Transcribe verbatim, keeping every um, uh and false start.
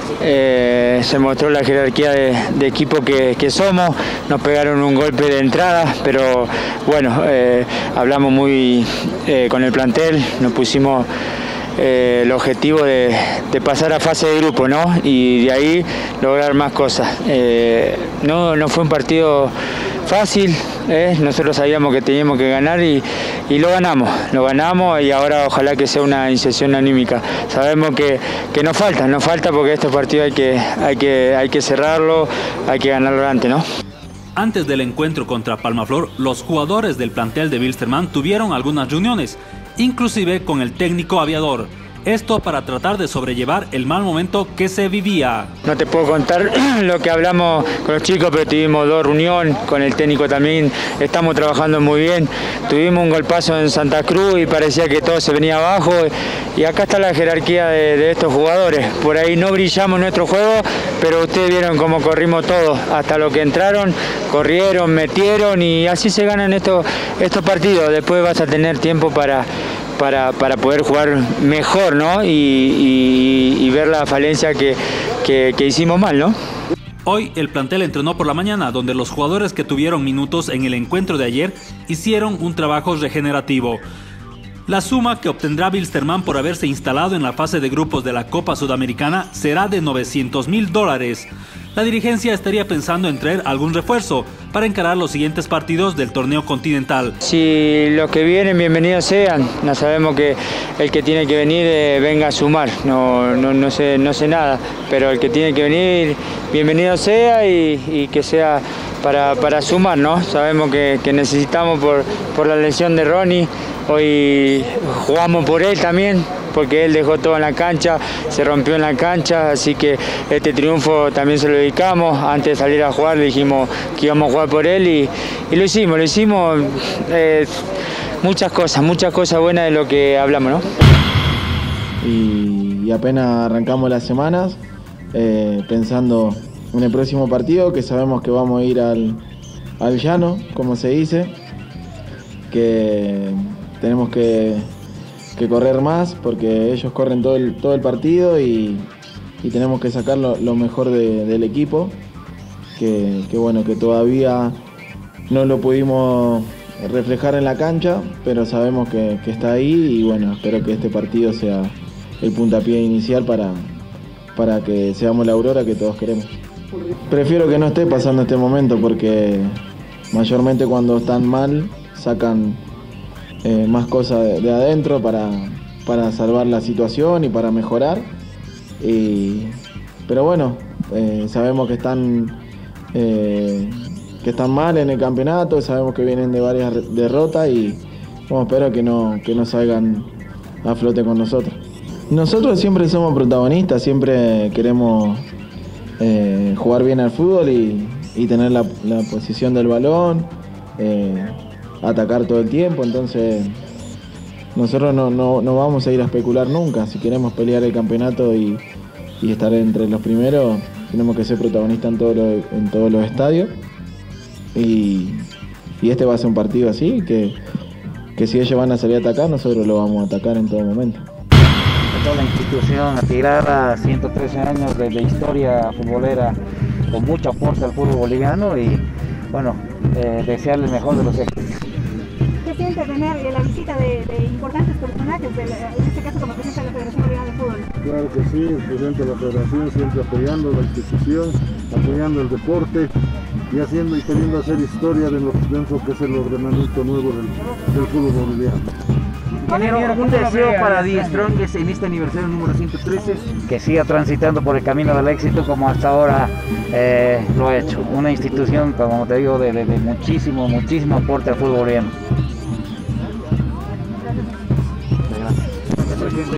eh, se mostró la jerarquía de, de equipo que, que somos, nos pegaron un golpe de entrada, pero bueno, eh, hablamos muy eh, con el plantel, nos pusimos eh, el objetivo de, de pasar a fase de grupo, ¿no? Y de ahí lograr más cosas. Eh, no, no fue un partido fácil, ¿eh? Nosotros sabíamos que teníamos que ganar y, y lo ganamos, lo ganamos y ahora ojalá que sea una inyección anímica. Sabemos que, que nos falta, nos falta porque estos partidos hay que, hay que, hay que cerrarlo, hay que ganarlo antes, ¿no? Antes del encuentro contra Palmaflor, los jugadores del plantel de Wilstermann tuvieron algunas reuniones, inclusive con el técnico aviador. Esto para tratar de sobrellevar el mal momento que se vivía. No te puedo contar lo que hablamos con los chicos, pero tuvimos dos reuniones, con el técnico también, estamos trabajando muy bien. Tuvimos un golpazo en Santa Cruz y parecía que todo se venía abajo. Y acá está la jerarquía de, de estos jugadores. Por ahí no brillamos en nuestro juego, pero ustedes vieron cómo corrimos todos. Hasta los que entraron, corrieron, metieron y así se ganan estos, estos partidos. Después vas a tener tiempo para... Para, para poder jugar mejor, ¿no? Y, y, y ver la falencia que, que, que hicimos mal, ¿no? Hoy el plantel entrenó por la mañana, donde los jugadores que tuvieron minutos en el encuentro de ayer hicieron un trabajo regenerativo. La suma que obtendrá Wilstermann por haberse instalado en la fase de grupos de la Copa Sudamericana será de novecientos mil dólares. La dirigencia estaría pensando en traer algún refuerzo para encarar los siguientes partidos del torneo continental. Si los que vienen, bienvenidos sean. No sabemos que el que tiene que venir eh, venga a sumar. No, no, no, sé, no sé nada, pero el que tiene que venir, bienvenido sea y, y que sea para, para sumar, ¿no? Sabemos que, que necesitamos por, por la lesión de Ronnie. Hoy jugamos por él también, porque él dejó todo en la cancha, se rompió en la cancha, así que este triunfo también se lo dedicamos. Antes de salir a jugar le dijimos que íbamos a jugar por él y, y lo hicimos, lo hicimos. Eh, muchas cosas, muchas cosas buenas de lo que hablamos, ¿no? Y, y apenas arrancamos las semanas, eh, pensando en el próximo partido, que sabemos que vamos a ir al, al llano, como se dice, que tenemos que, que correr más porque ellos corren todo el, todo el partido y, y tenemos que sacar lo, lo mejor de, del equipo, que, que bueno, que todavía no lo pudimos reflejar en la cancha, pero sabemos que, que está ahí y bueno, espero que este partido sea el puntapié inicial para, para que seamos la Aurora que todos queremos. Prefiero que no esté pasando este momento porque mayormente cuando están mal sacan eh, más cosas de, de adentro para, para salvar la situación y para mejorar. Y, pero bueno, eh, sabemos que están, eh, que están mal en el campeonato, sabemos que vienen de varias derrotas y bueno, espero que no, que no salgan a flote con nosotros. Nosotros siempre somos protagonistas, siempre queremos eh, jugar bien al fútbol y, y tener la, la posición del balón, eh, atacar todo el tiempo, entonces nosotros no, no, no vamos a ir a especular nunca. Si queremos pelear el campeonato y, y estar entre los primeros, tenemos que ser protagonistas en, todo lo, en todos los estadios y, y este va a ser un partido así, que, que si ellos van a salir a atacar, nosotros lo vamos a atacar en todo momento. Toda la institución atigrada, ciento trece años de, de historia futbolera con mucha fuerza al fútbol boliviano y bueno, eh, desearle el mejor de los éxitos. ¿Qué siente tener la visita de, de importantes personajes, de la, en este caso como presidente de la Federación Boliviana de Fútbol? Claro que sí, el presidente de la Federación siempre apoyando la institución, apoyando el deporte y haciendo y queriendo hacer historia de lo, dentro que es el ordenamiento nuevo del, del fútbol boliviano. Ingeniero, un deseo para The Strongest en este aniversario número ciento trece. Que siga transitando por el camino del éxito como hasta ahora eh, lo ha hecho. Una institución, como te digo, de, de, de muchísimo, muchísimo aporte al fútbol boliviano.